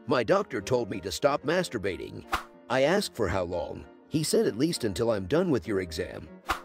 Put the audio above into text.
My doctor told me to stop masturbating. I asked for how long. He said at least until I'm done with your exam.